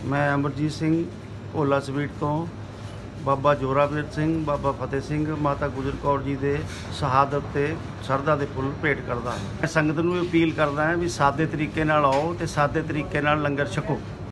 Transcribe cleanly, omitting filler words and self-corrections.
मैं अमरजीत सिंह भोला स्वीट तो बाबा जोरावर सिंह, बाबा फतेह सिंह, माता गुजर कौर जी के शहादत ते शरधा के फुੱਲ भेंट करदा। मैं संगत नूं अपील करदा भी सादे तरीके नाल आओ ते सादे तरीके नाल लंगर छको।